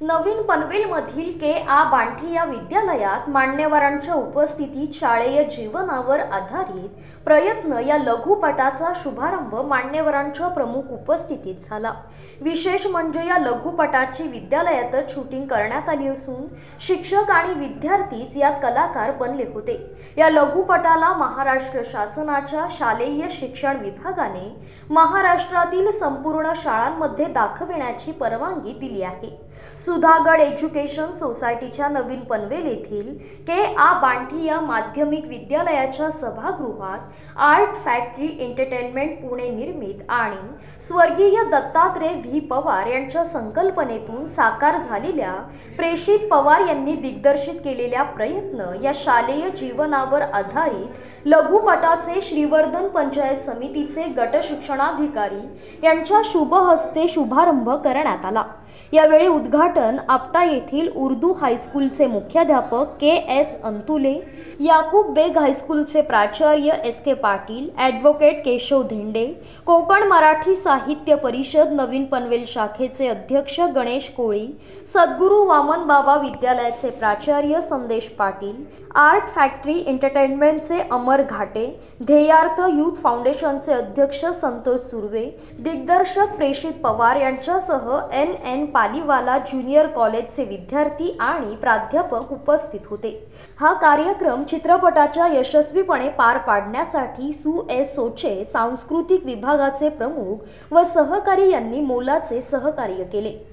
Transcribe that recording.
नवीन पनवेलमधील के.आ. बांठी या विद्यालयात मान्यवरांच्या उपस्थितीत शालेय जीवनावर आधारित प्रयत्न या लघुपटाचा शुभारंभ मान्यवरांच्या प्रमुख उपस्थितीत झाला। विशेष म्हणजे या लघुपटाची विद्यालयातच शूटिंग करण्यात आली असून शिक्षक आणि विद्यार्थीच यात कलाकार बनले होते। या लघुपटाला महाराष्ट्र शासनाच्या शालेय शिक्षण विभागाने महाराष्ट्रातील संपूर्ण शाळांमध्ये दाखविण्याची परवानगी दिली आहे। सुधागड एज्युकेशन सोसायटीच्या नवीन पनवेल येथील के.आ. बांठी या माध्यमिक विद्यालयाच्या सभागृहात आर्ट फॅक्टरी एंटरटेनमेंट पुणे निर्मित आणि स्वर्गीय दत्तात्रय व्ही पवार यांच्या संकल्पनेतून साकार झालेल्या प्रेषित पवार यांनी दिग्दर्शित केलेल्या प्रयत्न या शालेय जीवनावर आधारित लघुपटाचे श्रीवर्धन पंचायत समितीचे गट शिक्षणाधिकारी यांच्या शुभ हस्ते शुभारंभ करण्यात आला। यावेळी उद्घाटन आपटा येथील उर्दू हायस्कूलचे मुख्याध्यापक के.एस. अंतुले, याकूब बेग हायस्कूलचे प्राचार्य एस.के. पाटील, ॲडव्होकेट केशव धेंडे, कोकण मराठी साहित्य परिषद नवीन पनवेल शाखेचे अध्यक्ष गणेश कोळी, सद्गुरू वामन बाबा विद्यालयाचे प्राचार्य संदेश पाटील, आर्ट फॅक्टरी एंटरटेनमेंटचे अमर घाटे, ध्येयार्थ यूथ फाउंडेशनचे अध्यक्ष संतोष सुर्वे, दिग्दर्शक प्रेषित पवार यांच्यासह एन पालीवाला ज्युनियर कॉलेजचे विद्यार्थी आणि प्राध्यापक उपस्थित होते। हा कार्यक्रम चित्रपटाच्या यशस्वीपणे पार पाडण्यासाठी सोचे सांस्कृतिक विभागाचे प्रमुख व सहकारी यांनी मोलाचे सहकार्य केले।